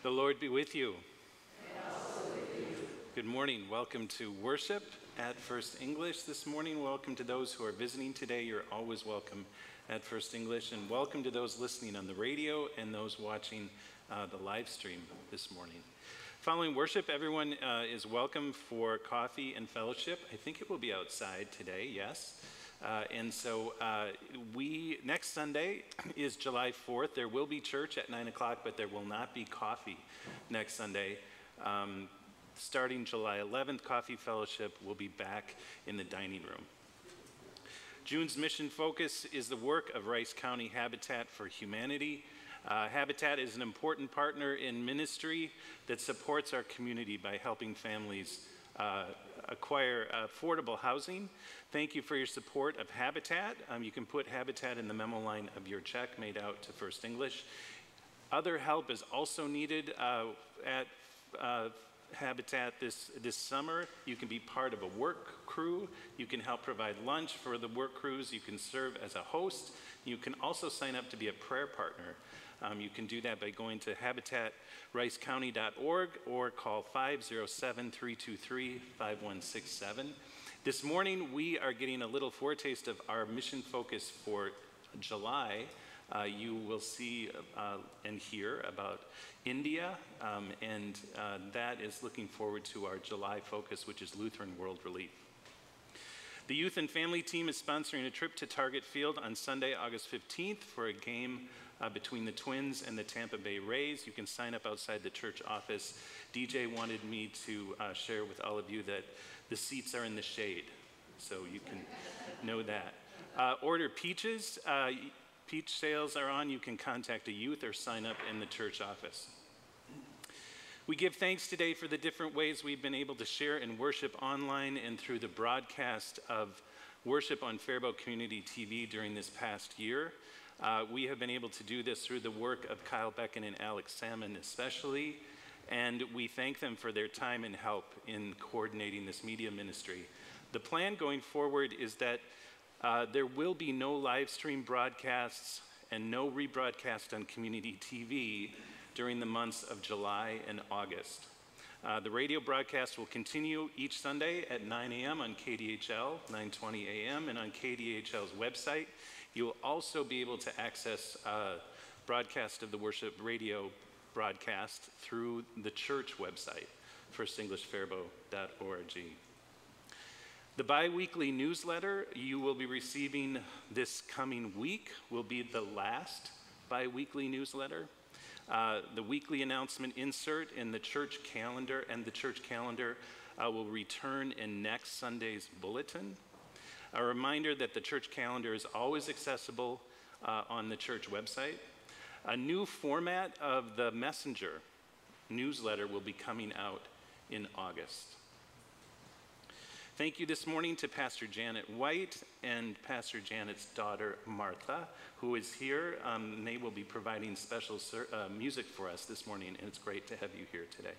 The Lord be with you. Good morning. Welcome to worship at First English this morning. Welcome to those who are visiting today. You're always welcome at First English. And welcome to those listening on the radio and those watching the live stream this morning. Following worship, everyone is welcome for coffee and fellowship. I think it will be outside today, yes. Next Sunday is July 4th. There will be church at 9 o'clock, but there will not be coffee next Sunday. Starting July 11th, Coffee Fellowship will be back in the dining room. June's mission focus is the work of Rice County Habitat for Humanity. Habitat is an important partner in ministry that supports our community by helping families acquire affordable housing. Thank you for your support of Habitat. You can put Habitat in the memo line of your check made out to First English. Other help is also needed at Habitat this summer. You can be part of a work crew. You can help provide lunch for the work crews. You can serve as a host. You can also sign up to be a prayer partner. You can do that by going to habitatricecounty.org or call 507-323-5167. This morning, we are getting a little foretaste of our mission focus for July. You will see and hear about India, and that is looking forward to our July focus, which is Lutheran World Relief. The youth and family team is sponsoring a trip to Target Field on Sunday, August 15th for a game between the Twins and the Tampa Bay Rays. You can sign up outside the church office. DJ wanted me to share with all of you that the seats are in the shade, so you can know that. Order peaches. Peach sales are on. You can contact a youth or sign up in the church office. We give thanks today for the different ways we've been able to share and worship online and through the broadcast of worship on Faribault Community TV during this past year. We have been able to do this through the work of Kyle Becken and Alex Salmon especially, and we thank them for their time and help in coordinating this media ministry. The plan going forward is that there will be no live stream broadcasts and no rebroadcast on community TV during the months of July and August. The radio broadcast will continue each Sunday at 9 a.m. on KDHL, 9:20 a.m., and on KDHL's website. You will also be able to access broadcast of the worship radio broadcast through the church website, firstenglishfaribault.org. The bi-weekly newsletter you will be receiving this coming week will be the last bi-weekly newsletter. The weekly announcement insert in the church calendar will return in next Sunday's bulletin. A reminder that the church calendar is always accessible on the church website. A new format of the messenger newsletter will be coming out in August. Thank you this morning to Pastor Janet White and Pastor Janet's daughter, Martha, who is here. They will be providing special music for us this morning, and it's great to have you here today.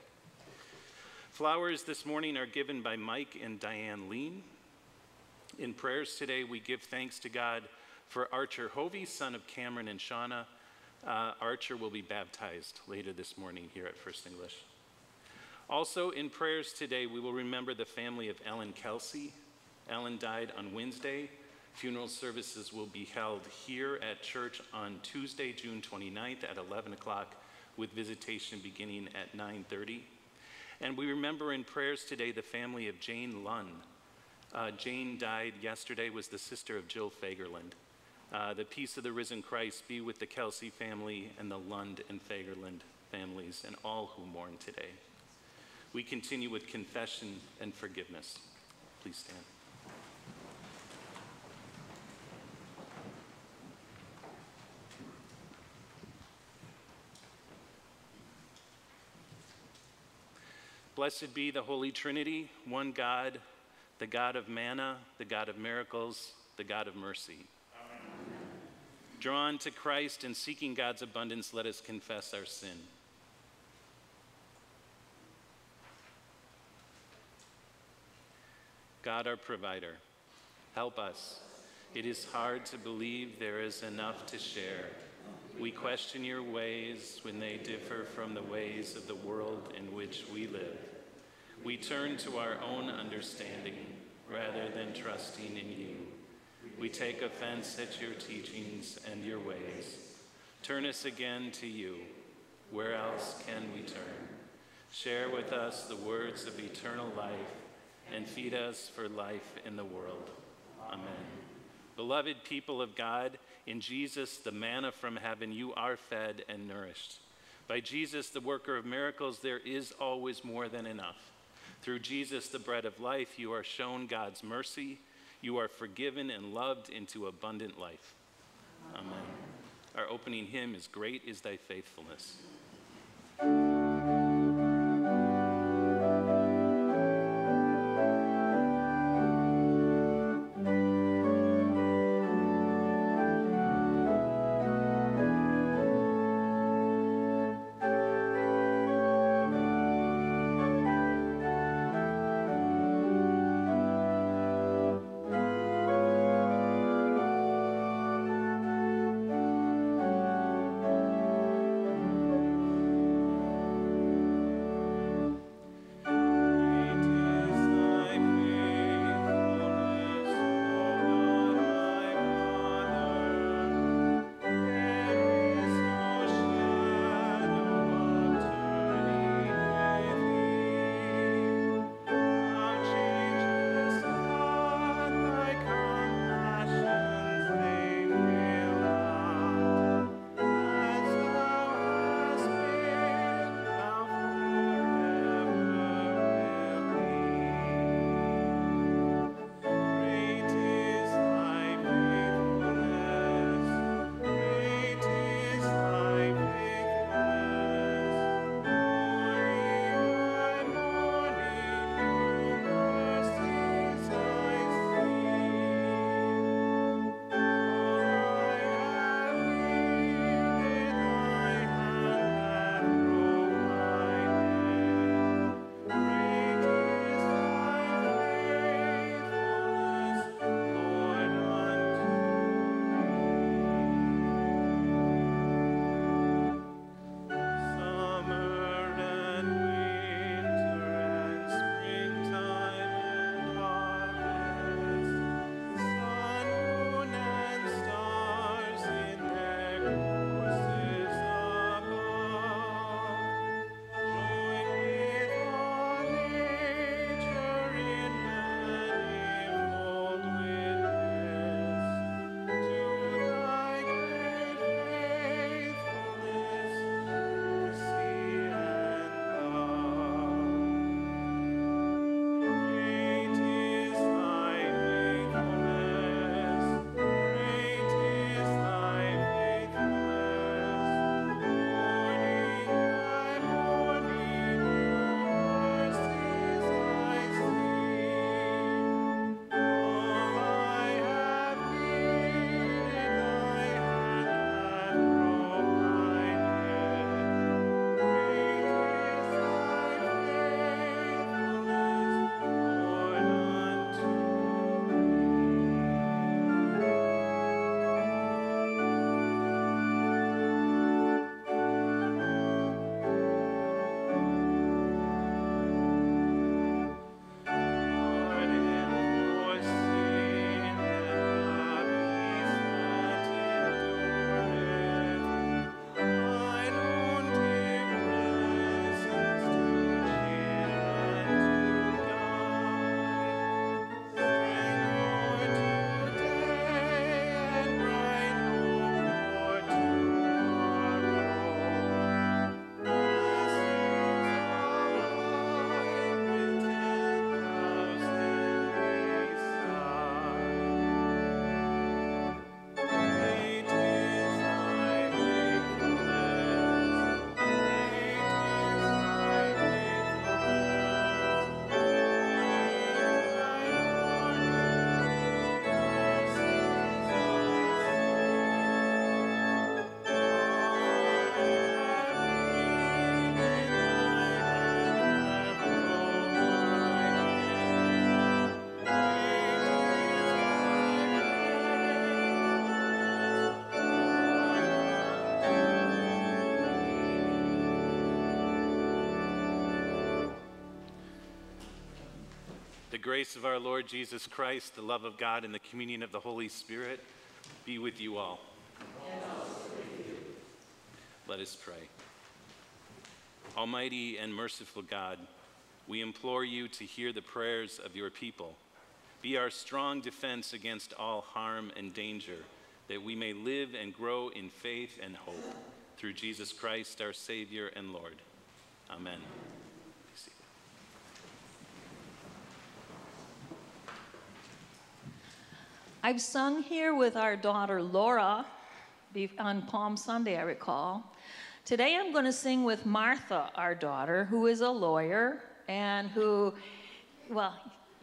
Flowers this morning are given by Mike and Diane Lean. In prayers today, we give thanks to God for Archer Hovey, son of Cameron and Shauna. Archer will be baptized later this morning here at First English. Also in prayers today, we will remember the family of Ellen Kelsey. Ellen died on Wednesday. Funeral services will be held here at church on Tuesday, June 29th at 11 o'clock with visitation beginning at 9:30. And we remember in prayers today the family of Jane Lunn. Jane died yesterday, was the sister of Jill Fagerland. The peace of the risen Christ be with the Kelsey family and the Lund and Fagerland families and all who mourn today. We continue with confession and forgiveness. Please stand. Blessed be the Holy Trinity, one God, the God of manna, the God of miracles, the God of mercy. Amen. Drawn to Christ and seeking God's abundance, let us confess our sin. God, our provider, help us. It is hard to believe there is enough to share. We question your ways when they differ from the ways of the world in which we live. We turn to our own understanding rather than trusting in you. We take offense at your teachings and your ways. Turn us again to you. Where else can we turn? Share with us the words of eternal life and feed us for life in the world. Amen. Beloved people of God, in Jesus, the manna from heaven, you are fed and nourished. By Jesus, the worker of miracles, there is always more than enough. Through Jesus, the bread of life, you are shown God's mercy. You are forgiven and loved into abundant life. Amen. Our opening hymn is Great is Thy Faithfulness. grace of our Lord Jesus Christ, the love of God, and the communion of the Holy Spirit be with you all. And also with you. Let us pray. Almighty and merciful God, we implore you to hear the prayers of your people. Be our strong defense against all harm and danger, that we may live and grow in faith and hope. Through Jesus Christ, our Savior and Lord. Amen. Be seated. I've sung here with our daughter Laura on Palm Sunday, I recall. Today I'm going to sing with Martha, our daughter, who is a lawyer and who, well,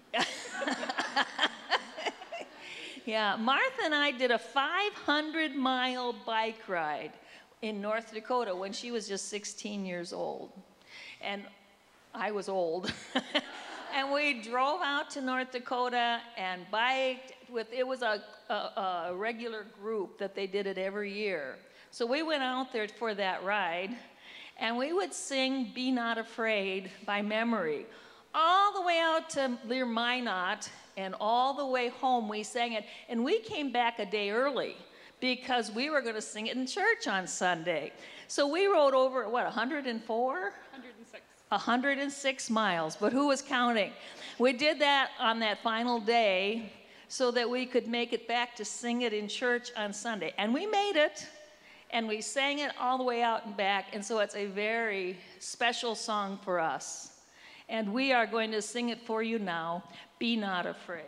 yeah, Martha and I did a 500-mile bike ride in North Dakota when she was just 16 years old. And I was old. And we drove out to North Dakota and biked it was a regular group that they did it every year. So we went out there for that ride, and we would sing Be Not Afraid by memory. All the way out to near Minot, and all the way home we sang it. And we came back a day early because we were going to sing it in church on Sunday. So we rode over, what, 104? 106. 106 miles, but who was counting? We did that on that final day so that we could make it back to sing it in church on Sunday. And we made it, and we sang it all the way out and back, and so it's a very special song for us. And we are going to sing it for you now, Be Not Afraid.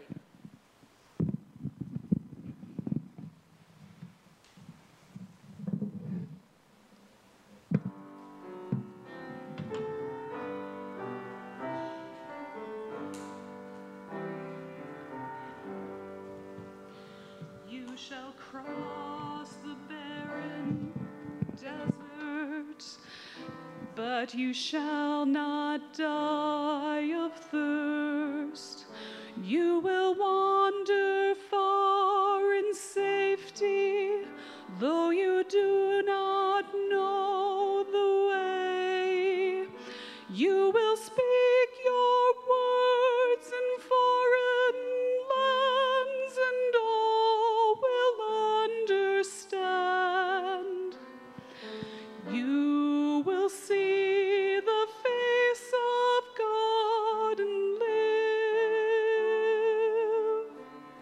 You shall cross the barren desert, but you shall not die of thirst. You will wander far in safety, though you do not know the way. You will speak your words in foreign lands, and all will understand. You will see the face of God and live.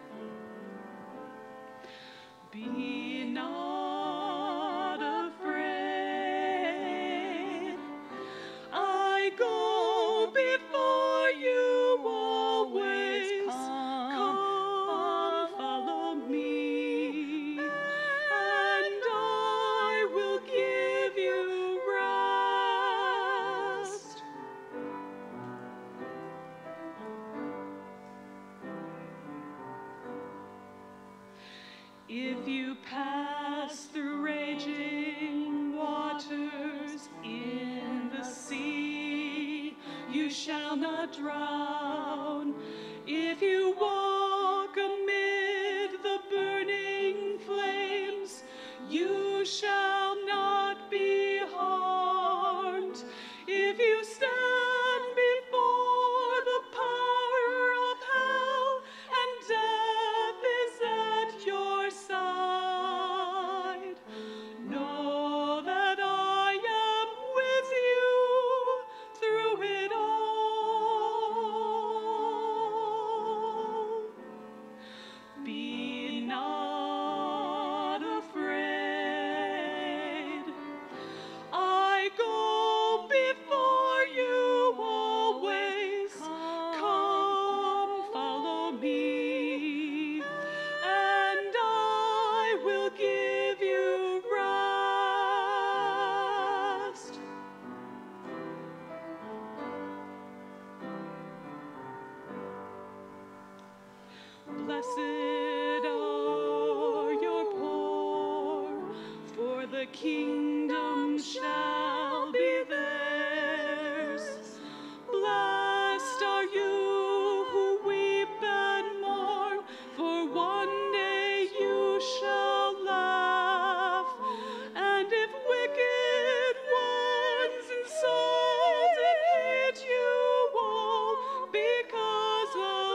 Be not afraid. I go before you always. Come, follow me, and I will give you rest. If you pass through raging waters in the sea, you shall not drown. If you walk amid the burning flames, you shall not be harmed. If you stand before the power of hell, and death is at your side, know that I am with you through it all. Be not afraid. I go before you always. Come, follow me, and I will give you rest. Blessed are your poor, for the kingdom shall be theirs. Blessed are you who weep and mourn, for one day you shall laugh. And if wicked ones insult and hate you all because of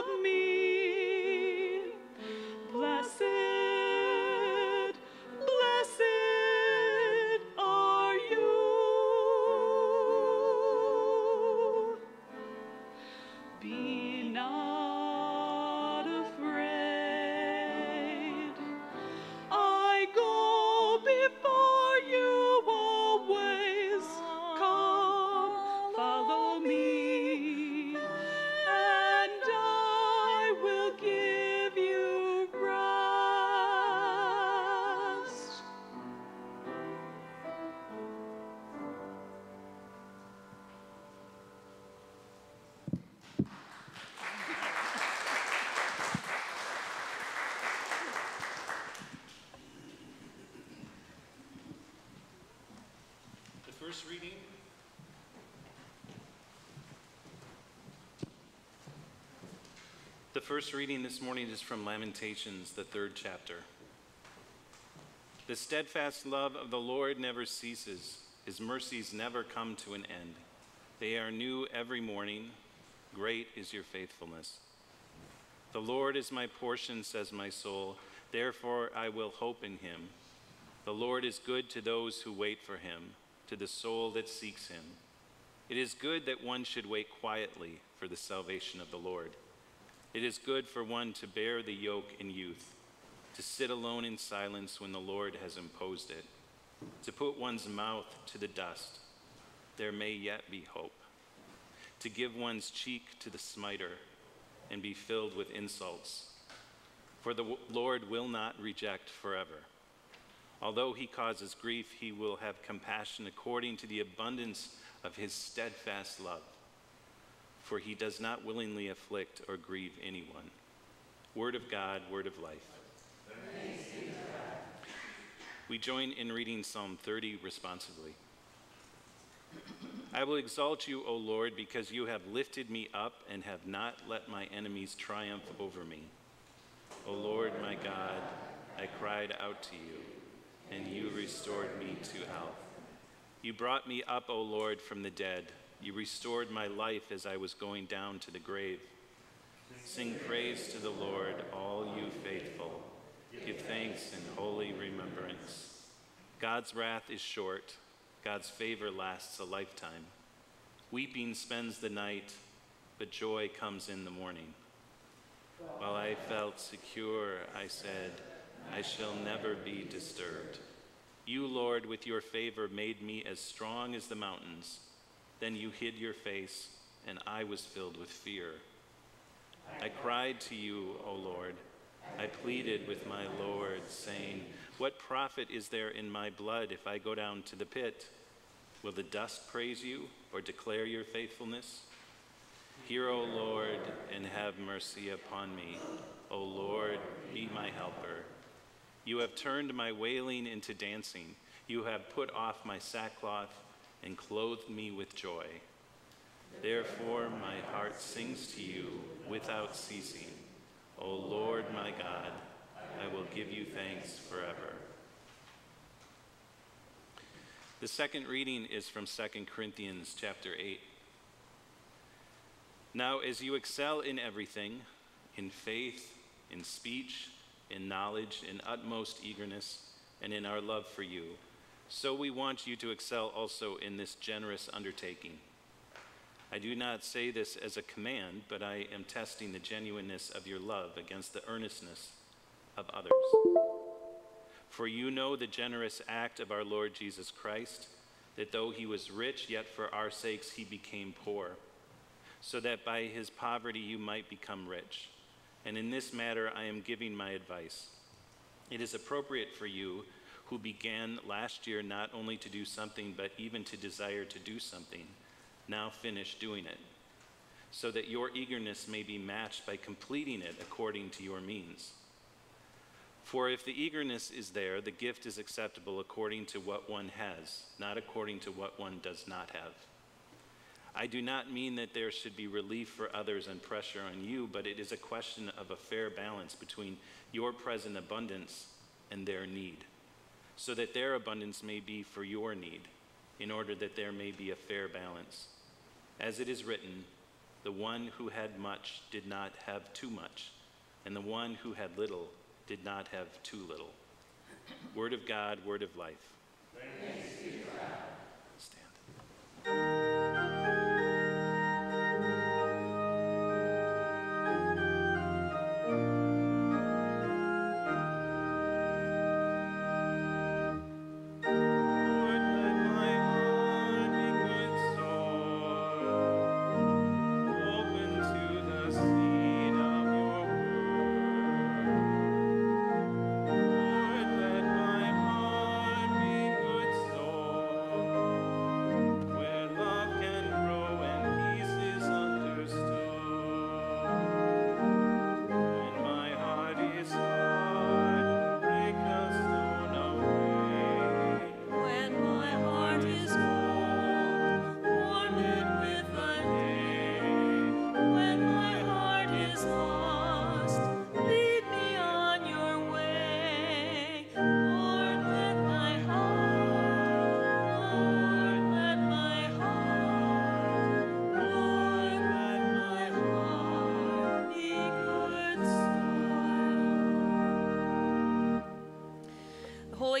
first reading. The first reading this morning is from Lamentations, the 3rd chapter. The steadfast love of the Lord never ceases. His mercies never come to an end. They are new every morning. Great is your faithfulness. The Lord is my portion, says my soul. Therefore I will hope in him. The Lord is good to those who wait for him, to the soul that seeks him. It is good that one should wait quietly for the salvation of the Lord. It is good for one to bear the yoke in youth, to sit alone in silence when the Lord has imposed it, to put one's mouth to the dust. There may yet be hope. To give one's cheek to the smiter and be filled with insults. For the Lord will not reject forever. Although he causes grief, he will have compassion according to the abundance of his steadfast love. For he does not willingly afflict or grieve anyone. Word of God, word of life. We join in reading Psalm 30 responsively. I will exalt you, O Lord, because you have lifted me up and have not let my enemies triumph over me. O Lord, my God, I cried out to you, and you restored me to health. You brought me up, O Lord, from the dead. You restored my life as I was going down to the grave. Sing praise to the Lord, all you faithful. Give thanks in holy remembrance. God's wrath is short. God's favor lasts a lifetime. Weeping spends the night, but joy comes in the morning. While I felt secure, I said, I shall never be disturbed. You, Lord, with your favor made me as strong as the mountains. Then you hid your face, and I was filled with fear. I cried to you, O Lord. I pleaded with my Lord, saying, what profit is there in my blood if I go down to the pit? Will the dust praise you or declare your faithfulness? Hear, O Lord, and have mercy upon me. O Lord, be my helper. You have turned my wailing into dancing. You have put off my sackcloth and clothed me with joy. Therefore my heart sings to you without ceasing. O Lord my God, I will give you thanks forever. The second reading is from 2 Corinthians chapter 8. Now as you excel in everything, in faith, in speech, in knowledge, in utmost eagerness, and in our love for you, so we want you to excel also in this generous undertaking. I do not say this as a command, but I am testing the genuineness of your love against the earnestness of others. For you know the generous act of our Lord Jesus Christ, that though he was rich, yet for our sakes he became poor, so that by his poverty you might become rich. And in this matter I am giving my advice. It is appropriate for you, who began last year not only to do something, but even to desire to do something, now finish doing it, so that your eagerness may be matched by completing it according to your means. For if the eagerness is there, the gift is acceptable according to what one has, not according to what one does not have. I do not mean that there should be relief for others and pressure on you, but it is a question of a fair balance between your present abundance and their need, so that their abundance may be for your need, in order that there may be a fair balance. As it is written, the one who had much did not have too much, and the one who had little did not have too little. Word of God, word of life. Thanks be to God. Stand. Soul.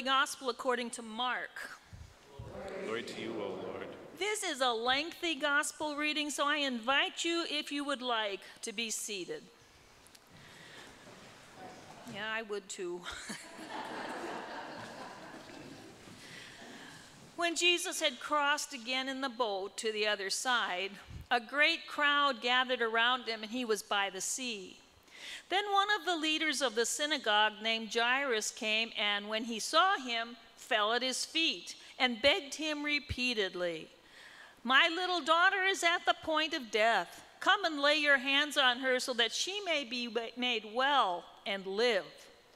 Gospel according to Mark. Glory to you, O Lord. This is a lengthy gospel reading, so I invite you, if you would like, to be seated. Yeah, I would too. When Jesus had crossed again in the boat to the other side, a great crowd gathered around him, and he was by the sea. Then one of the leaders of the synagogue named Jairus came, and when he saw him, fell at his feet and begged him repeatedly, "My little daughter is at the point of death. Come and lay your hands on her so that she may be made well and live."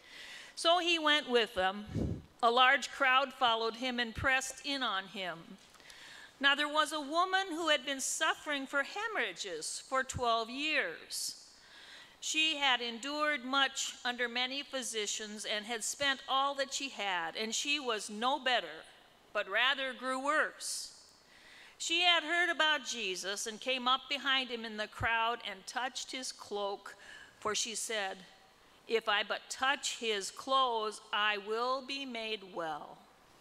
So he went with them. A large crowd followed him and pressed in on him. Now there was a woman who had been suffering for hemorrhages for 12 years. She had endured much under many physicians and had spent all that she had, and she was no better, but rather grew worse. She had heard about Jesus and came up behind him in the crowd and touched his cloak, for she said, "If I but touch his clothes, I will be made well."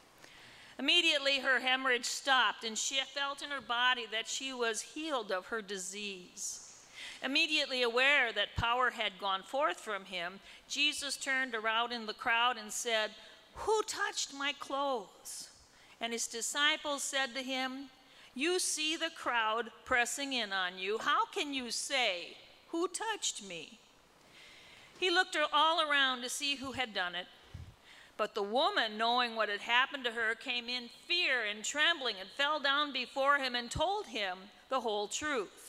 Immediately her hemorrhage stopped, and she felt in her body that she was healed of her disease. Immediately aware that power had gone forth from him, Jesus turned around in the crowd and said, "Who touched my clothes?" And his disciples said to him, "You see the crowd pressing in on you. How can you say, 'Who touched me?'" He looked all around to see who had done it. But the woman, knowing what had happened to her, came in fear and trembling and fell down before him and told him the whole truth.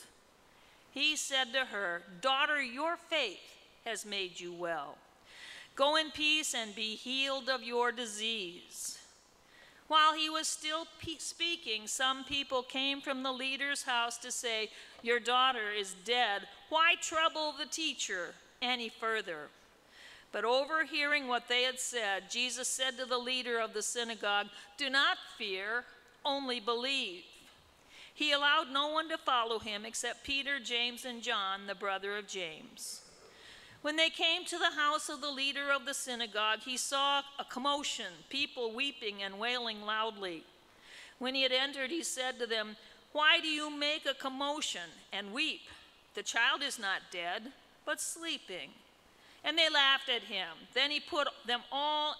He said to her, "Daughter, your faith has made you well. Go in peace and be healed of your disease." While he was still speaking, some people came from the leader's house to say, "Your daughter is dead. Why trouble the teacher any further?" But overhearing what they had said, Jesus said to the leader of the synagogue, "Do not fear, only believe." He allowed no one to follow him except Peter, James, and John, the brother of James. When they came to the house of the leader of the synagogue, he saw a commotion, people weeping and wailing loudly. When he had entered, he said to them, "Why do you make a commotion and weep? The child is not dead, but sleeping." And they laughed at him. Then he put them all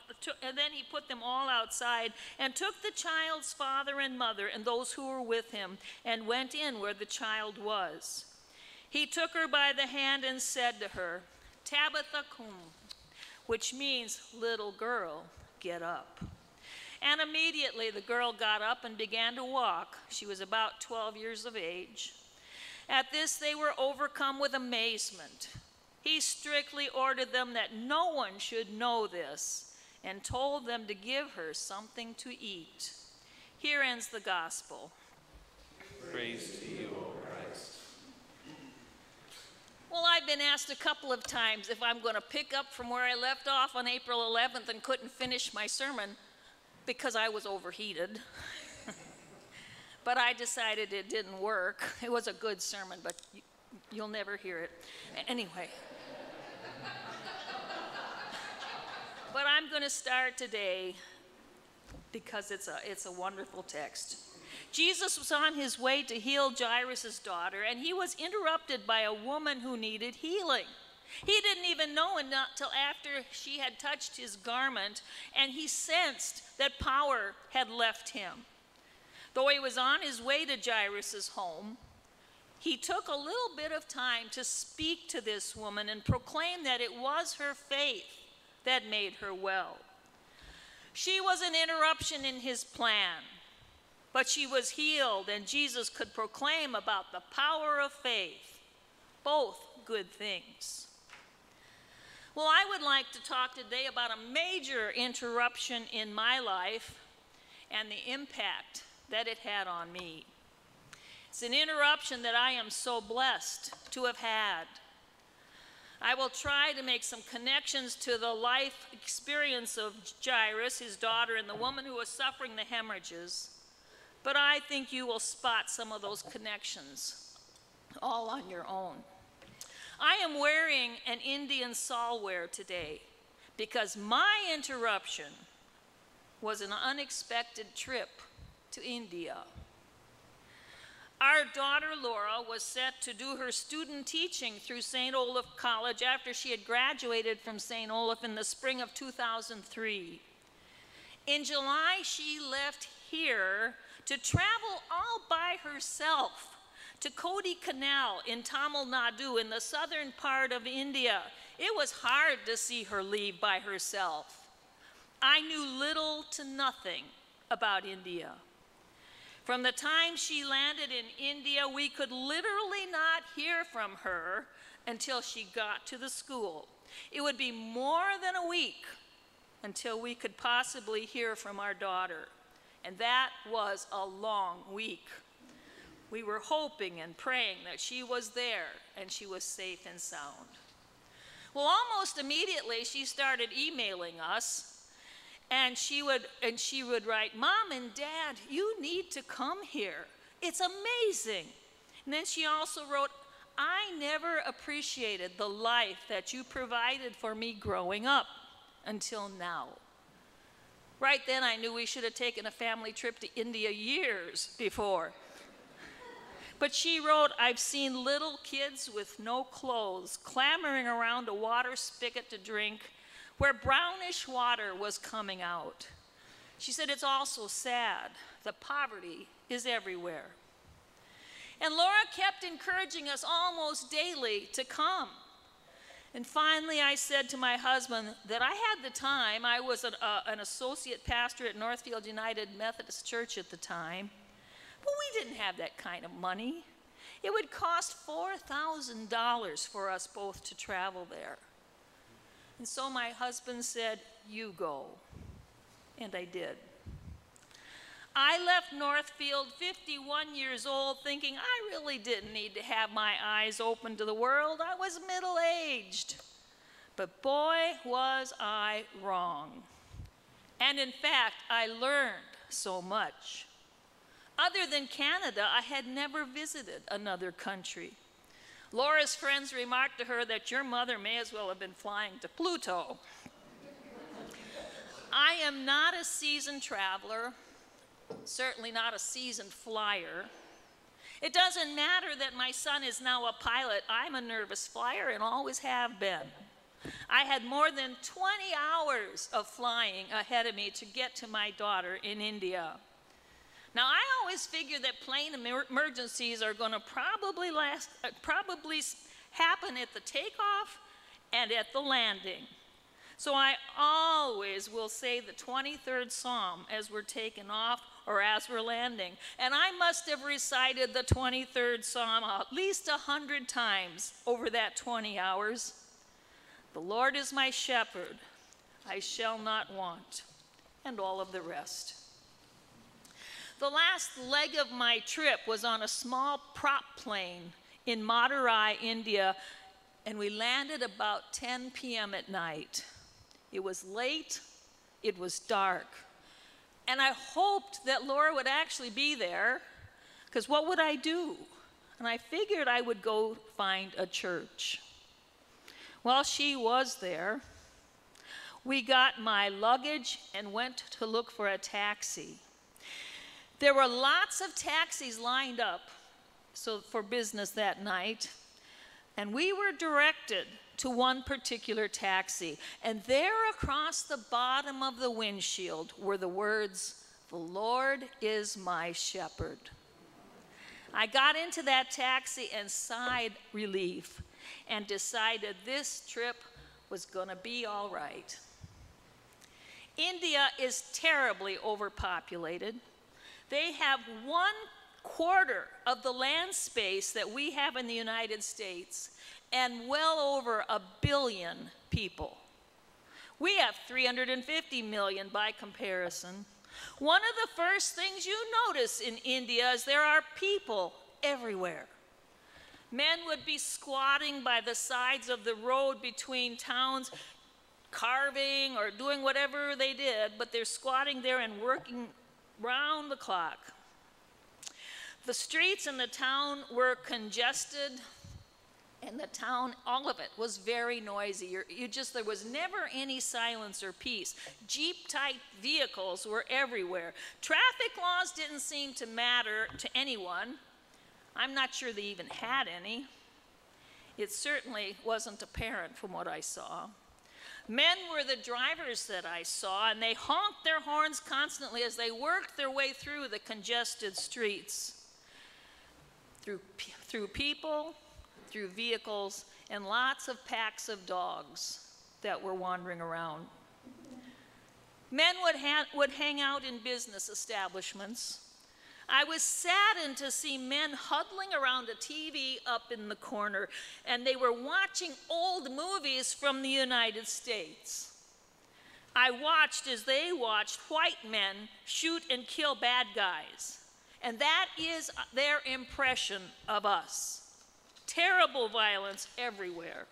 outside and took the child's father and mother and those who were with him and went in where the child was. He took her by the hand and said to her, "Tabitha cum," which means, "Little girl, get up." And immediately the girl got up and began to walk. She was about 12 years of age. At this they were overcome with amazement. He strictly ordered them that no one should know this and told them to give her something to eat. Here ends the gospel. Praise to you, O Christ. Well, I've been asked a couple of times if I'm going to pick up from where I left off on April 11th and couldn't finish my sermon because I was overheated. But I decided it didn't work. It was a good sermon, but you'll never hear it. Anyway. But I'm going to start today because it's a wonderful text. Jesus was on his way to heal Jairus' daughter, and he was interrupted by a woman who needed healing. He didn't even know until after she had touched his garment, and he sensed that power had left him. Though he was on his way to Jairus' home, he took a little bit of time to speak to this woman and proclaim that it was her faith that made her well. She was an interruption in his plan, but she was healed, and Jesus could proclaim about the power of faith, both good things. Well, I would like to talk today about a major interruption in my life and the impact that it had on me. It's an interruption that I am so blessed to have had. I will try to make some connections to the life experience of Jairus, his daughter, and the woman who was suffering the hemorrhages. But I think you will spot some of those connections all on your own. I am wearing an Indian salware today because my interruption was an unexpected trip to India. Our daughter Laura was set to do her student teaching through St. Olaf College after she had graduated from St. Olaf in the spring of 2003. In July, she left here to travel all by herself to Kodaikanal in Tamil Nadu in the southern part of India. It was hard to see her leave by herself. I knew little to nothing about India. From the time she landed in India, we could literally not hear from her until she got to the school. It would be more than a week until we could possibly hear from our daughter. And that was a long week. We were hoping and praying that she was there and she was safe and sound. Well, almost immediately she started emailing us. And she would write, "Mom and Dad, you need to come here. It's amazing." And then she also wrote, "I never appreciated the life that you provided for me growing up until now." Right then I knew we should have taken a family trip to India years before. But she wrote, "I've seen little kids with no clothes clamoring around a water spigot to drink where brownish water was coming out." She said, "It's also sad. The poverty is everywhere." And Laura kept encouraging us almost daily to come. And finally, I said to my husband that I had the time. I was an associate pastor at Northfield United Methodist Church at the time. But we didn't have that kind of money. It would cost $4,000 for us both to travel there. And so my husband said, "You go." And I did. I left Northfield 51 years old thinking I really didn't need to have my eyes open to the world. I was middle-aged. But boy, was I wrong. And in fact, I learned so much. Other than Canada, I had never visited another country. Laura's friends remarked to her that your mother may as well have been flying to Pluto. I am not a seasoned traveler, certainly not a seasoned flyer. It doesn't matter that my son is now a pilot. I'm a nervous flyer and always have been. I had more than 20 hours of flying ahead of me to get to my daughter in India. Now, I always figure that plane emergencies are going to probably happen at the takeoff and at the landing. So I always will say the 23rd Psalm as we're taking off or as we're landing. And I must have recited the 23rd Psalm at least 100 times over that 20 hours. The Lord is my shepherd, I shall not want, and all of the rest. The last leg of my trip was on a small prop plane in Madurai, India, and we landed about 10 p.m. at night. It was late, it was dark, and I hoped that Laura would actually be there, because what would I do? And I figured I would go find a church. Well, she was there. We got my luggage and went to look for a taxi. There were lots of taxis lined up for business that night, and we were directed to one particular taxi. And there across the bottom of the windshield were the words, "The Lord is my shepherd." I got into that taxi and sighed relief and decided this trip was going to be all right. India is terribly overpopulated. They have 1/4 of the land space that we have in the United States and well over 1 billion people. We have 350 million by comparison. One of the first things you notice in India is there are people everywhere. Men would be squatting by the sides of the road between towns, carving or doing whatever they did, but they're squatting there and working round the clock. The streets in the town were congested And the town, all of it, was very noisy. There was never any silence or peace. Jeep-type vehicles were everywhere. Traffic laws didn't seem to matter to anyone. I'm not sure they even had any. It certainly wasn't apparent from what I saw. Men were the drivers that I saw, and they honked their horns constantly as they worked their way through the congested streets, through people, through vehicles, and lots of packs of dogs that were wandering around. Men would hang out in business establishments. I was saddened to see men huddling around a TV up in the corner, and they were watching old movies from the United States. I watched as they watched white men shoot and kill bad guys, and that is their impression of us. Terrible violence everywhere.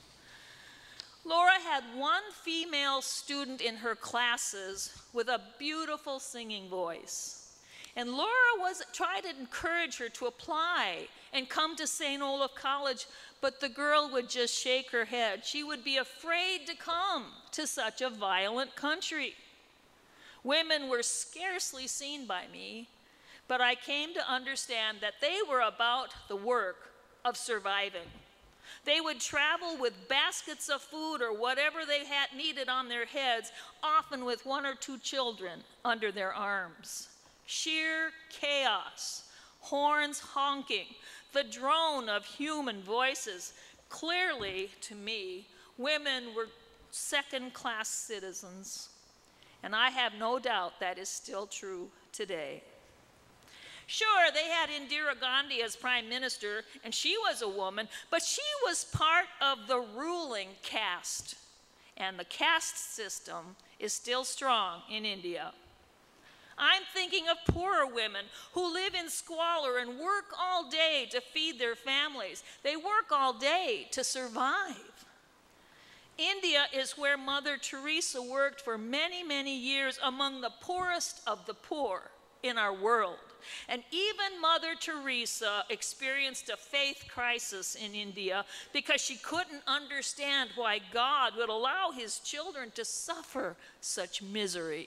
Laura had one female student in her classes with a beautiful singing voice. And Laura tried to encourage her to apply and come to St. Olaf College, but the girl would just shake her head. She would be afraid to come to such a violent country. Women were scarcely seen by me, but I came to understand that they were about the work of surviving. They would travel with baskets of food or whatever they had needed on their heads, often with 1 or 2 children under their arms. Sheer chaos, horns honking, the drone of human voices. Clearly, to me, women were second-class citizens, and I have no doubt that is still true today. Sure, they had Indira Gandhi as prime minister, and she was a woman, but she was part of the ruling caste, and the caste system is still strong in India. I'm thinking of poorer women who live in squalor and work all day to feed their families. They work all day to survive. India is where Mother Teresa worked for many, many years among the poorest of the poor in our world. And even Mother Teresa experienced a faith crisis in India because she couldn't understand why God would allow his children to suffer such misery.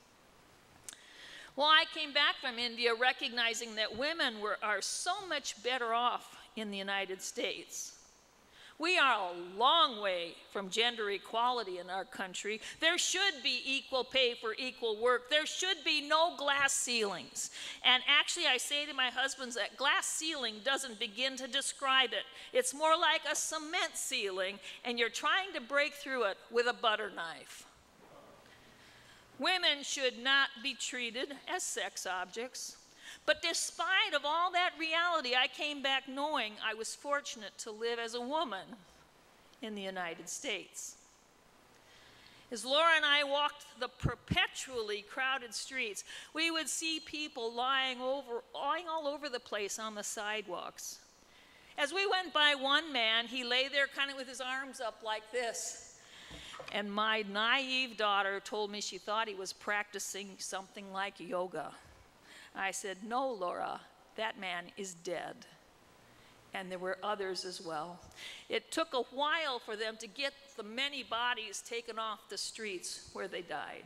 Well, I came back from India recognizing that women are so much better off in the United States. We are a long way from gender equality in our country. There should be equal pay for equal work. There should be no glass ceilings. And actually, I say to my husband that glass ceiling doesn't begin to describe it. It's more like a cement ceiling, and you're trying to break through it with a butter knife. Women should not be treated as sex objects. But despite of all that reality, I came back knowing I was fortunate to live as a woman in the United States. As Laura and I walked the perpetually crowded streets, we would see people lying all over the place on the sidewalks. As we went by one man, he lay there kind of with his arms up like this. And my naive daughter told me she thought he was practicing something like yoga. I said, "No, Laura, that man is dead." And there were others as well. It took a while for them to get the many bodies taken off the streets where they died.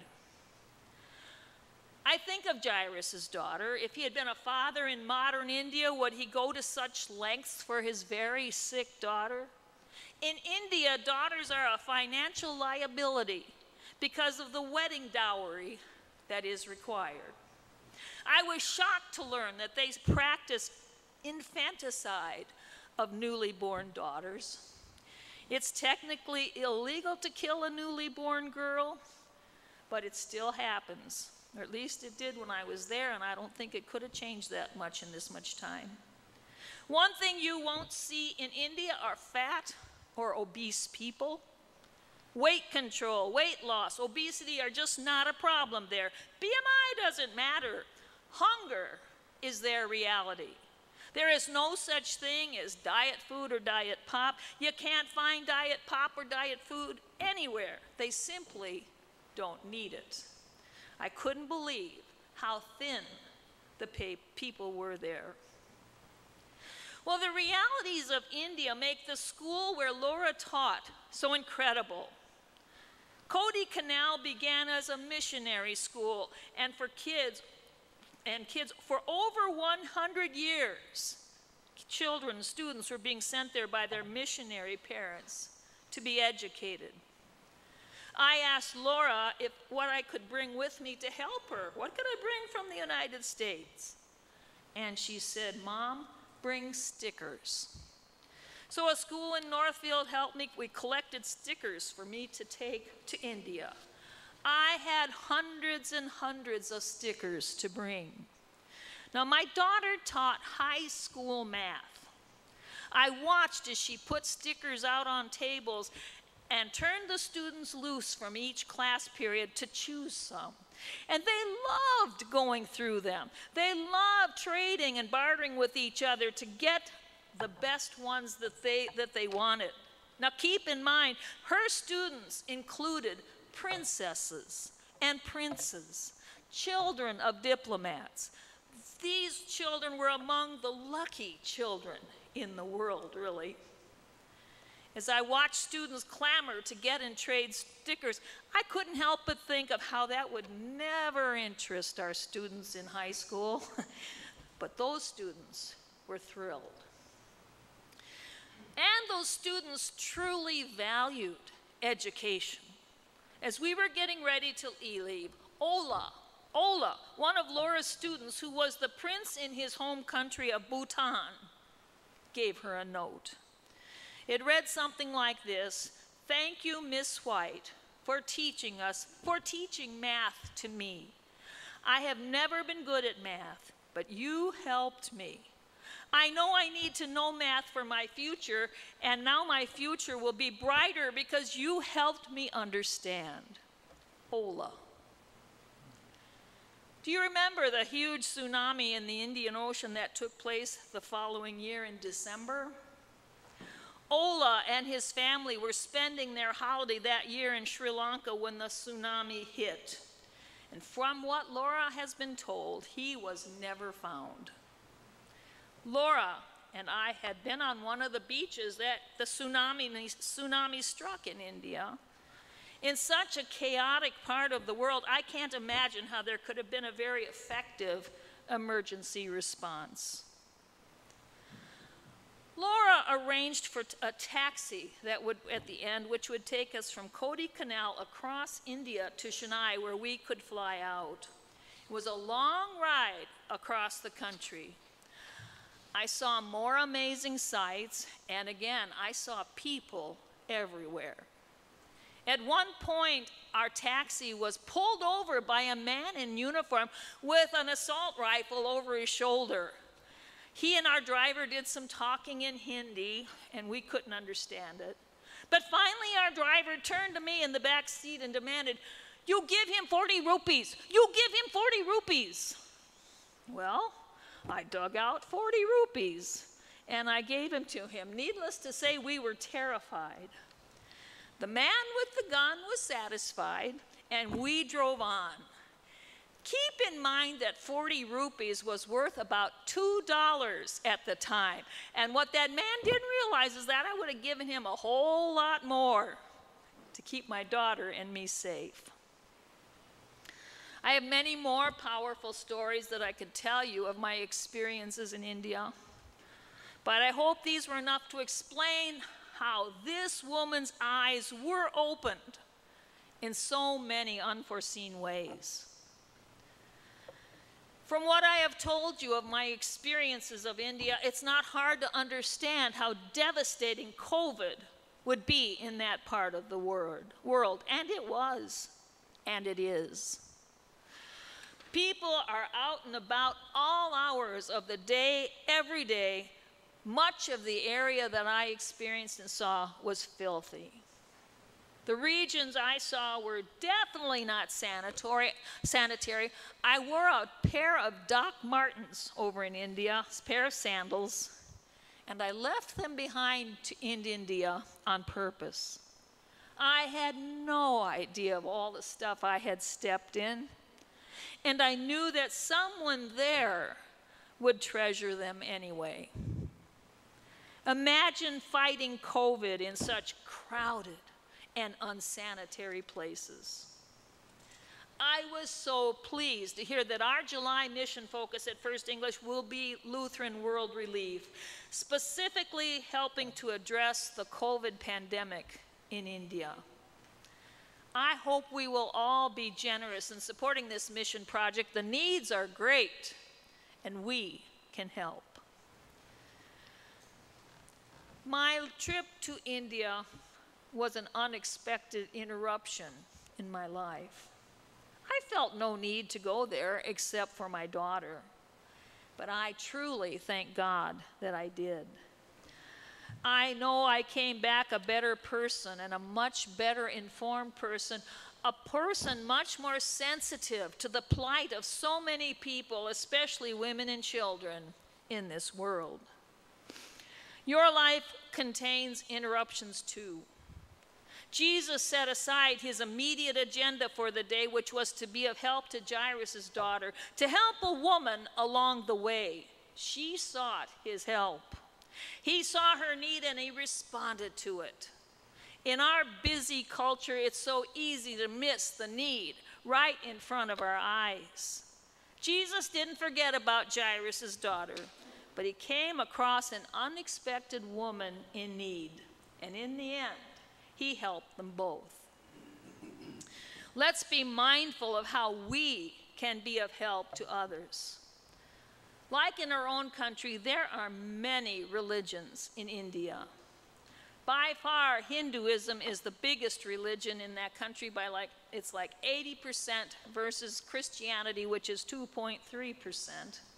I think of Jairus' daughter. If he had been a father in modern India, would he go to such lengths for his very sick daughter? In India, daughters are a financial liability because of the wedding dowry that is required. I was shocked to learn that they practice infanticide of newly born daughters. It's technically illegal to kill a newly born girl, but it still happens. Or at least it did when I was there, and I don't think it could have changed that much in this much time. One thing you won't see in India are fat or obese people. Weight control, weight loss, obesity are just not a problem there. BMI doesn't matter. Hunger is their reality. There is no such thing as diet food or diet pop. You can't find diet pop or diet food anywhere. They simply don't need it. I couldn't believe how thin the people were there. Well, the realities of India make the school where Laura taught so incredible. Cody Canal began as a missionary school, and for kids for over 100 years, children, students were being sent there by their missionary parents to be educated. I asked Laura what I could bring with me to help her. What could I bring from the United States? And she said, Mom, bring stickers. So a school in Northfield helped me. We collected stickers for me to take to India. I had hundreds and hundreds of stickers to bring. Now, my daughter taught high school math. I watched as she put stickers out on tables and turned the students loose from each class period to choose some. And they loved going through them. They loved trading and bartering with each other to get the best ones that they wanted. Now keep in mind, her students included princesses and princes, children of diplomats. These children were among the lucky children in the world, really. As I watched students clamor to get and trade stickers, I couldn't help but think of how that would never interest our students in high school. But those students were thrilled. And those students truly valued education. As we were getting ready to leave, Ola, one of Laura's students who was the prince in his home country of Bhutan, gave her a note. It read something like this: "Thank you, Miss White, for teaching math to me. I have never been good at math, but you helped me. I know I need to know math for my future, and now my future will be brighter because you helped me understand." Ola. Do you remember the huge tsunami in the Indian Ocean that took place the following year in December? Ola and his family were spending their holiday that year in Sri Lanka when the tsunami hit. And from what Laura has been told, he was never found. Laura and I had been on one of the beaches that the tsunami struck in India. In such a chaotic part of the world, I can't imagine how there could have been a very effective emergency response. Laura arranged for a taxi that would, at the end, which would take us from Cody Canal across India to Chennai, where we could fly out. It was a long ride across the country. I saw more amazing sights, and again, I saw people everywhere. At one point, our taxi was pulled over by a man in uniform with an assault rifle over his shoulder. He and our driver did some talking in Hindi, and we couldn't understand it. But finally, our driver turned to me in the back seat and demanded, "You give him 40 rupees. You give him 40 rupees. Well, I dug out 40 rupees, and I gave them to him. Needless to say, we were terrified. The man with the gun was satisfied, and we drove on. Keep in mind that 40 rupees was worth about $2 at the time. And what that man didn't realize is that I would have given him a whole lot more to keep my daughter and me safe. I have many more powerful stories that I could tell you of my experiences in India. But I hope these were enough to explain how this woman's eyes were opened in so many unforeseen ways. From what I have told you of my experiences of India, it's not hard to understand how devastating COVID would be in that part of the world. And it was, and it is. People are out and about all hours of the day, every day. Much of the area that I experienced and saw was filthy. The regions I saw were definitely not sanitary. I wore a pair of Doc Martens over in India, a pair of sandals, and I left them behind in India on purpose. I had no idea of all the stuff I had stepped in, and I knew that someone there would treasure them anyway. Imagine fighting COVID in such crowded and unsanitary places. I was so pleased to hear that our July mission focus at First English will be Lutheran World Relief, specifically helping to address the COVID pandemic in India. I hope we will all be generous in supporting this mission project. The needs are great, and we can help. My trip to India was an unexpected interruption in my life. I felt no need to go there except for my daughter, but I truly thank God that I did. I know I came back a better person and a much better informed person, a person much more sensitive to the plight of so many people, especially women and children in this world. Your life contains interruptions too. Jesus set aside his immediate agenda for the day, which was to be of help to Jairus' daughter, to help a woman along the way. She sought his help. He saw her need and he responded to it. In our busy culture, it's so easy to miss the need right in front of our eyes. Jesus didn't forget about Jairus' daughter, but he came across an unexpected woman in need, and in the end, he helped them both. Let's be mindful of how we can be of help to others. Like in our own country, there are many religions in India. By far, Hinduism is the biggest religion in that country by it's like 80% versus Christianity, which is 2.3%.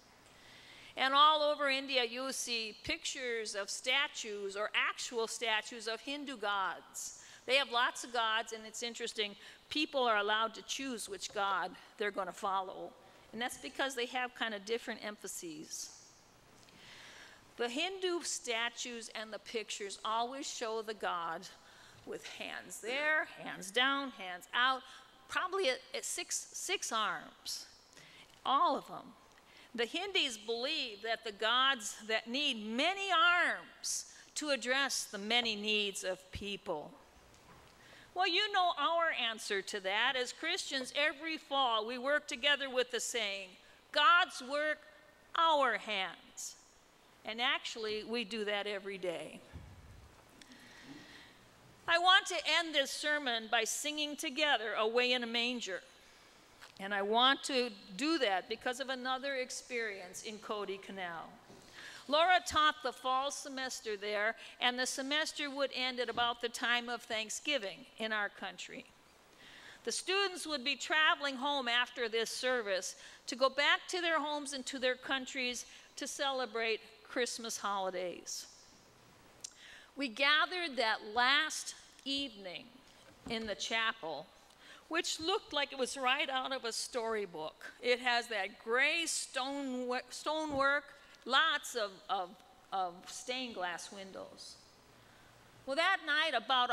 And all over India, you'll see pictures of statues or actual statues of Hindu gods. They have lots of gods, and it's interesting. People are allowed to choose which god they're going to follow. And that's because they have kind of different emphases. The Hindu statues and the pictures always show the god with hands there, hands down, hands out, probably at six arms, all of them. The Hindus believe that the gods that need many arms to address the many needs of people. Well, you know our answer to that. As Christians, every fall we work together with the saying, God's work, our hands. And actually, we do that every day. I want to end this sermon by singing together Away in a Manger. And I want to do that because of another experience in Cody Canal. Laura taught the fall semester there, and the semester would end at about the time of Thanksgiving in our country. The students would be traveling home after this service to go back to their homes and to their countries to celebrate Christmas holidays. We gathered that last evening in the chapel, which looked like it was right out of a storybook. It has that gray stonework, lots of stained glass windows. Well, that night, about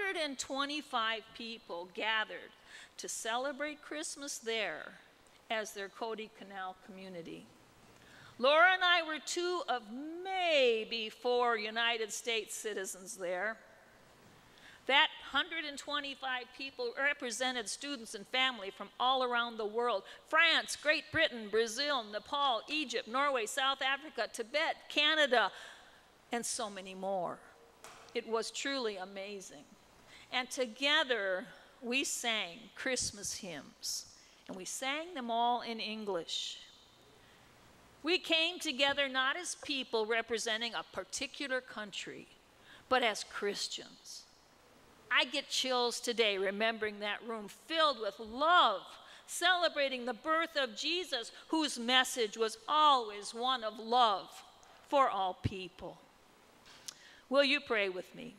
125 people gathered to celebrate Christmas there as their Cody Canal community. Laura and I were two of maybe 4 United States citizens there. That 125 people represented students and family from all around the world: France, Great Britain, Brazil, Nepal, Egypt, Norway, South Africa, Tibet, Canada, and so many more. It was truly amazing. And together we sang Christmas hymns, and we sang them all in English. We came together not as people representing a particular country, but as Christians. I get chills today remembering that room filled with love, celebrating the birth of Jesus, whose message was always one of love for all people. Will you pray with me?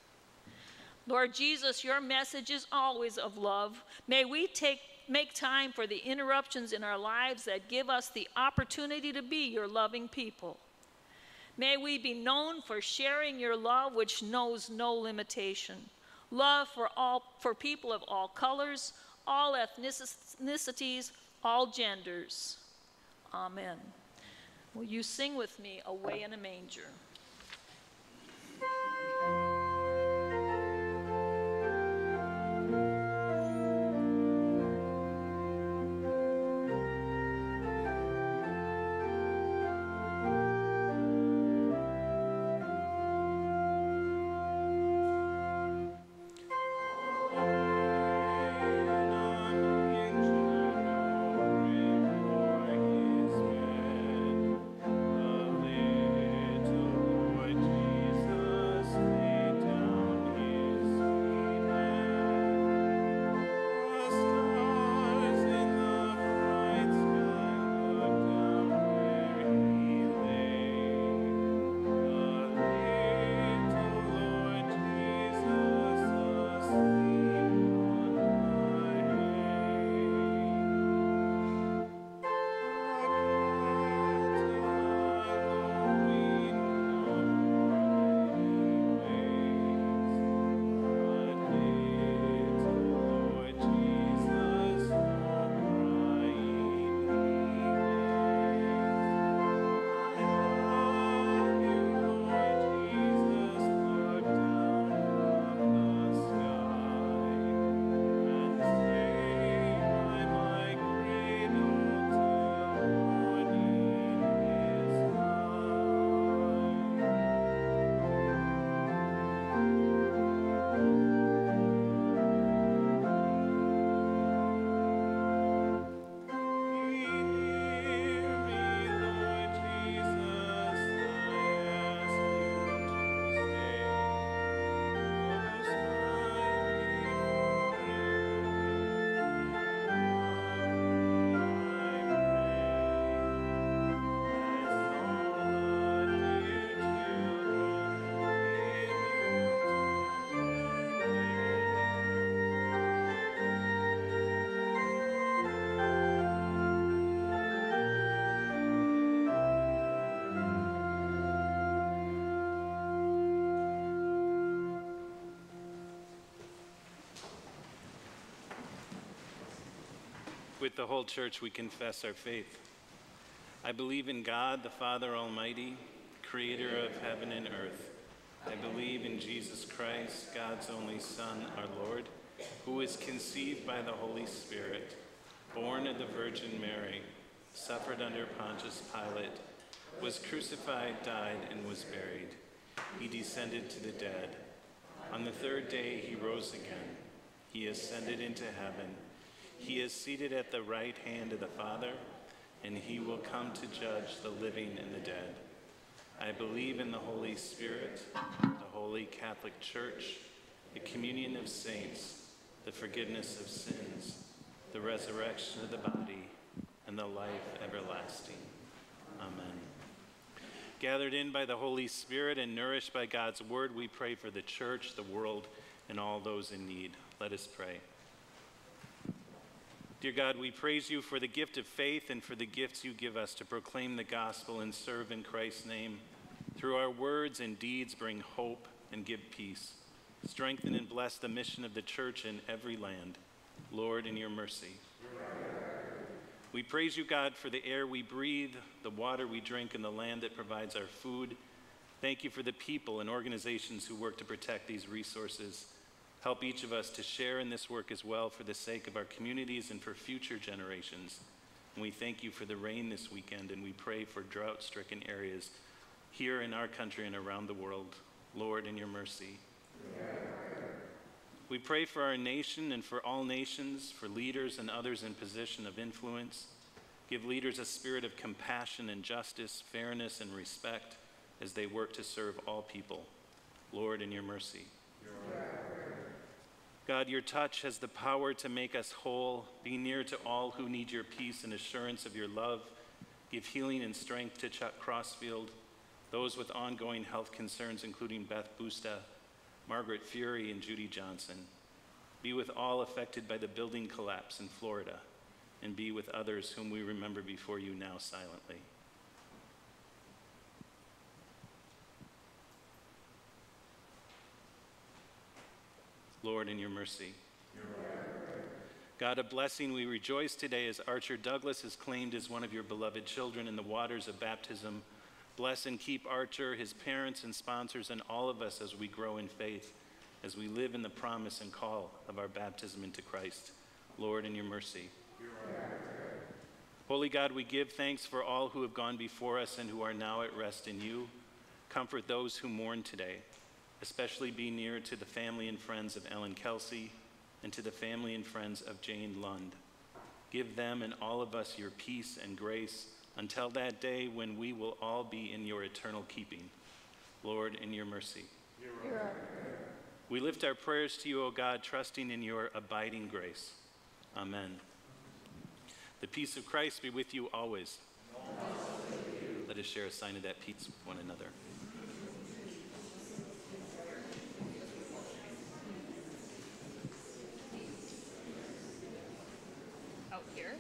Lord Jesus, your message is always of love. May we make time for the interruptions in our lives that give us the opportunity to be your loving people. May we be known for sharing your love, which knows no limitation. Love for people of all colors, all ethnicities, all genders. Amen. Will you sing with me, Away in a Manger? with the whole church, we confess our faith. I believe in God, the Father Almighty, creator of heaven and earth. I believe in Jesus Christ, God's only Son, our Lord, who was conceived by the Holy Spirit, born of the Virgin Mary, suffered under Pontius Pilate, was crucified, died, and was buried. He descended to the dead. On the third day he rose again. He ascended into heaven. He is seated at the right hand of the Father, and he will come to judge the living and the dead. I believe in the Holy Spirit, the Holy Catholic Church, the communion of saints, the forgiveness of sins, the resurrection of the body, and the life everlasting. Amen. Gathered in by the Holy Spirit and nourished by God's word, we pray for the church, the world, and all those in need. Let us pray. Dear God, we praise you for the gift of faith and for the gifts you give us to proclaim the gospel and serve in Christ's name. Through our words and deeds, bring hope and give peace. Strengthen and bless the mission of the church in every land. Lord, in your mercy. We praise you, God, for the air we breathe, the water we drink, and the land that provides our food. Thank you for the people and organizations who work to protect these resources. Help each of us to share in this work as well for the sake of our communities and for future generations. And we thank you for the rain this weekend, and we pray for drought-stricken areas here in our country and around the world. Lord, in your mercy. We pray for our nation and for all nations, for leaders and others in position of influence. Give leaders a spirit of compassion and justice, fairness and respect as they work to serve all people. Lord, in your mercy. God, your touch has the power to make us whole. Be near to all who need your peace and assurance of your love. Give healing and strength to Chuck Crossfield, those with ongoing health concerns, including Beth Busta, Margaret Fury, and Judy Johnson. Be with all affected by the building collapse in Florida, and be with others whom we remember before you now silently. Lord, in your mercy. God, a blessing, we rejoice today as Archer Douglas is claimed as one of your beloved children in the waters of baptism. Bless and keep Archer, his parents and sponsors, and all of us as we grow in faith, as we live in the promise and call of our baptism into Christ. Lord, in your mercy. Holy God, we give thanks for all who have gone before us and who are now at rest in you. Comfort those who mourn today. Especially be near to the family and friends of Ellen Kelsey and to the family and friends of Jane Lund. Give them and all of us your peace and grace until that day when we will all be in your eternal keeping. Lord, in your mercy. We lift our prayers to you, O God, trusting in your abiding grace. Amen. The peace of Christ be with you always. Let us share a sign of that peace with one another. Out here.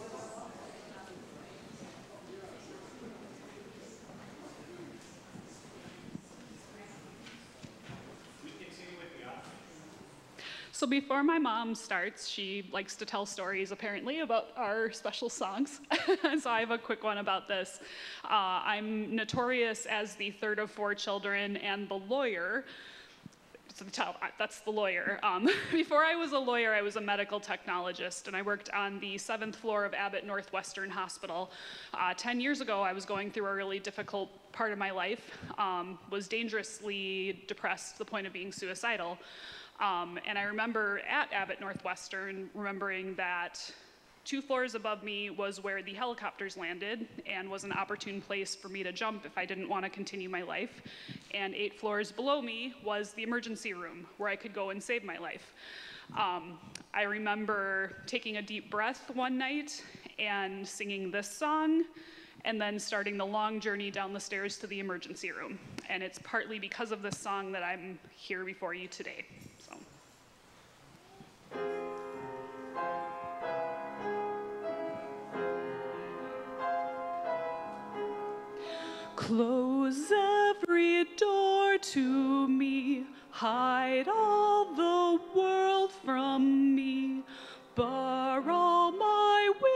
So before my mom starts, she likes to tell stories apparently about our special songs. So I have a quick one about this. I'm notorious as the third of four children and the lawyer. So that's the lawyer. Before I was a lawyer, I was a medical technologist, and I worked on the 7th floor of Abbott Northwestern Hospital. 10 years ago, I was going through a really difficult part of my life, was dangerously depressed to the point of being suicidal. And I remember at Abbott Northwestern remembering that 2 floors above me was where the helicopters landed and was an opportune place for me to jump if I didn't want to continue my life. And 8 floors below me was the emergency room where I could go and save my life. I remember taking a deep breath one night and singing this song and then starting the long journey down the stairs to the emergency room. And it's partly because of this song that I'm here before you today. So. Close every door to me, hide all the world from me, bar all my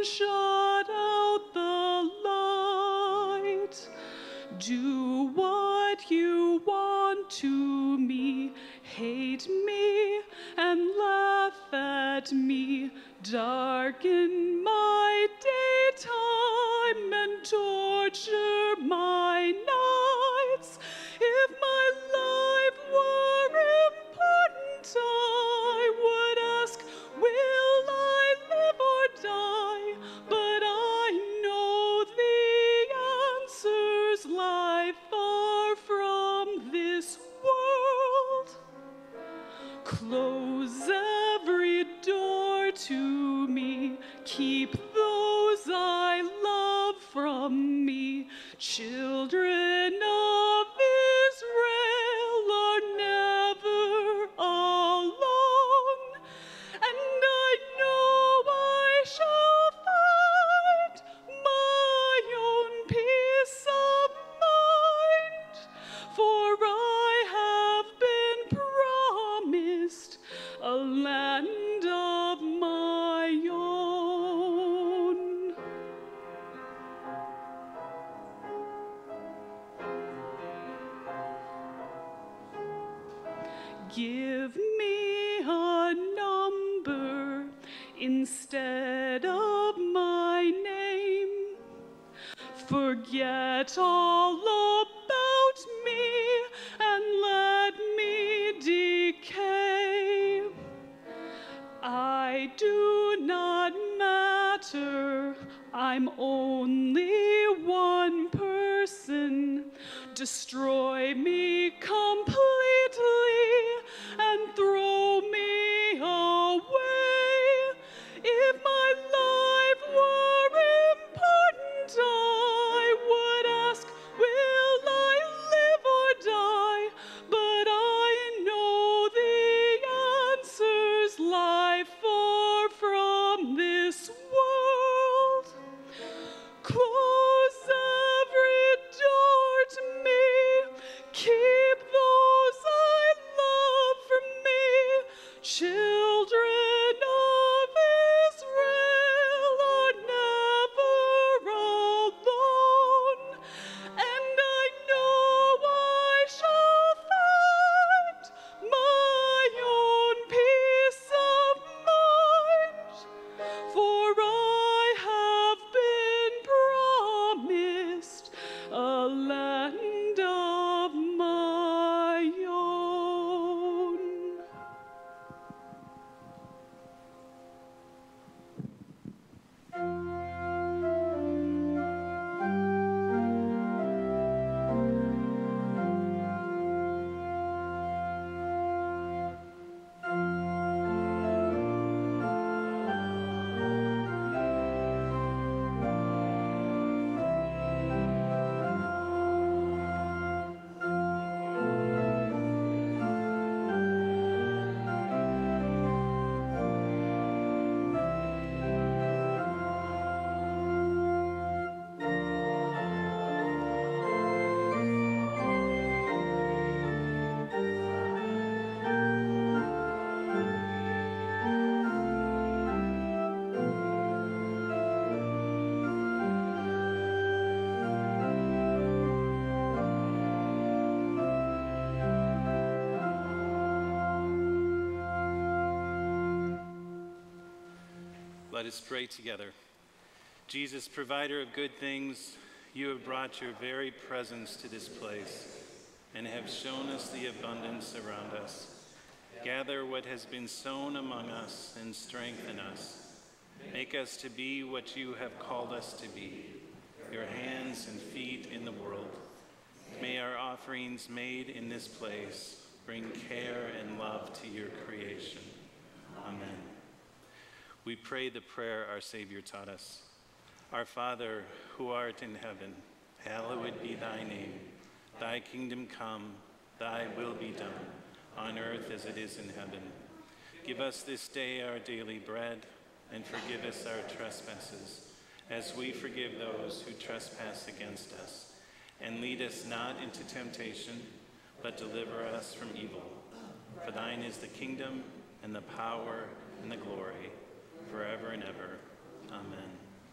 shut out the light. Do what you want to me, hate me and laugh at me, darken my daytime and torture my nights. If my life were important, I would ask, will I live or die? But I know the answers lie far from this world. Close every door to me, keep those I love from me. Children of Israel are never alone, and I know I shall find my own peace of mind, for I have been promised a land of my own. Give me a number instead of my name. Forget all about me and let me decay. I do not matter, I'm only one person. Destroy me completely and throw me away. If my life were important, I would ask, will I live or die? But I know the answers lie far from this world. Close every door to me, keep those I love from me. Children of Israel are never alone, and I know I shall find my own peace of mind, for I have been promised a land of my own. Let us pray together. Jesus, provider of good things, you have brought your very presence to this place and have shown us the abundance around us. Gather what has been sown among us and strengthen us. Make us to be what you have called us to be, your hands and feet in the world. May our offerings made in this place bring care and love to your creation. Amen. We pray the prayer our Savior taught us. Our Father, who art in heaven, hallowed be thy name. Thy kingdom come, thy will be done, on earth as it is in heaven. Give us this day our daily bread, and forgive us our trespasses, as we forgive those who trespass against us. And lead us not into temptation, but deliver us from evil. For thine is the kingdom, and the power, and the glory, forever and ever. Amen.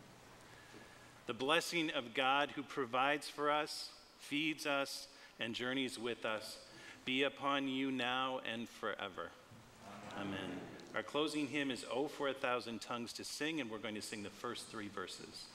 The blessing of God who provides for us, feeds us, and journeys with us be upon you now and forever. Amen. Our closing hymn is "Oh for a Thousand Tongues to Sing," and we're going to sing the first 3 verses.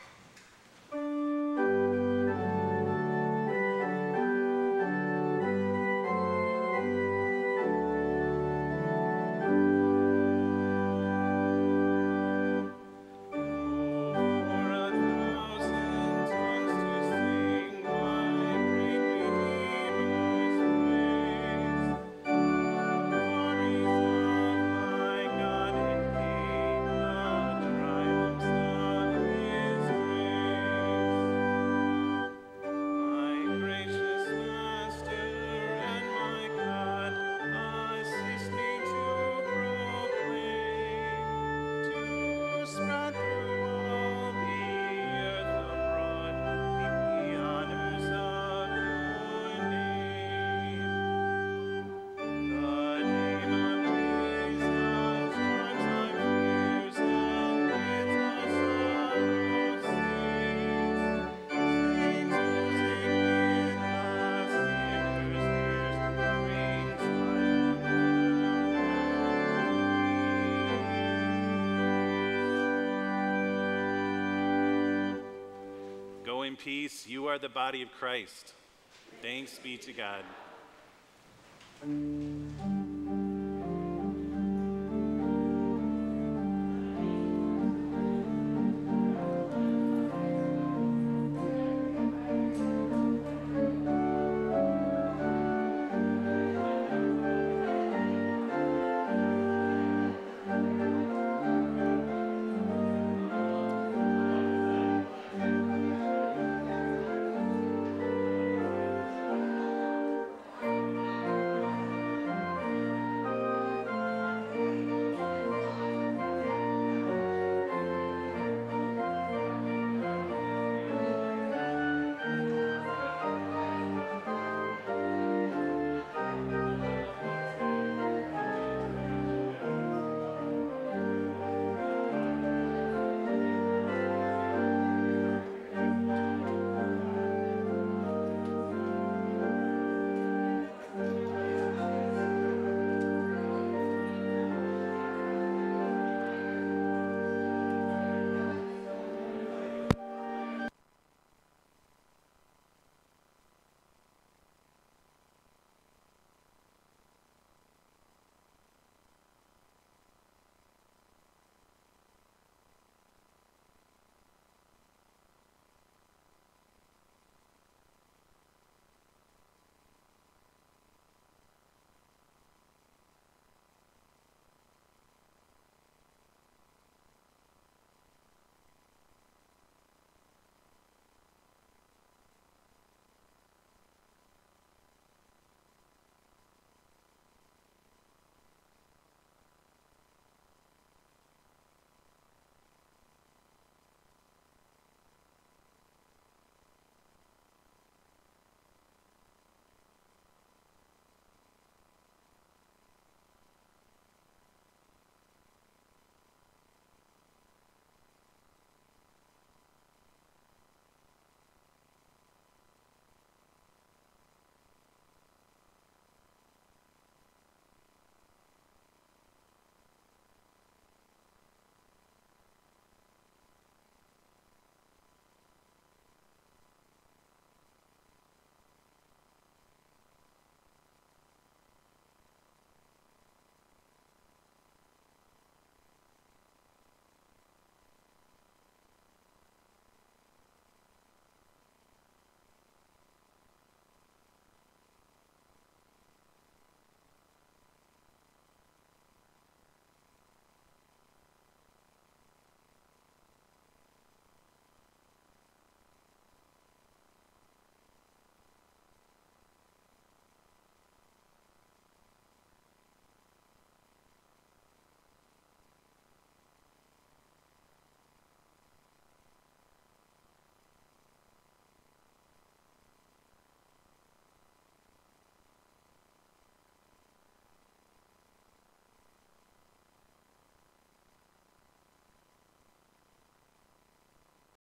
Go in peace. You are the body of Christ. Thanks be to God.